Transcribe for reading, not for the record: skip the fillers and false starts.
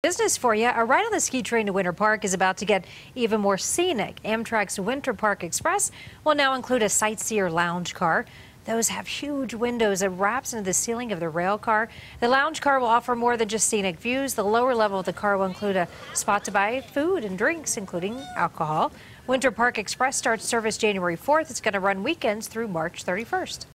business for you. A ride on the ski train to Winter Park is about to get even more scenic. Amtrak's Winter Park Express will now include a sightseer lounge car. Those have huge windows that wraps into the ceiling of the rail car. The lounge car will offer more than just scenic views. The lower level of the car will include a spot to buy food and drinks, including alcohol. Winter Park Express starts service January 4th. It's going to run weekends through March 31st.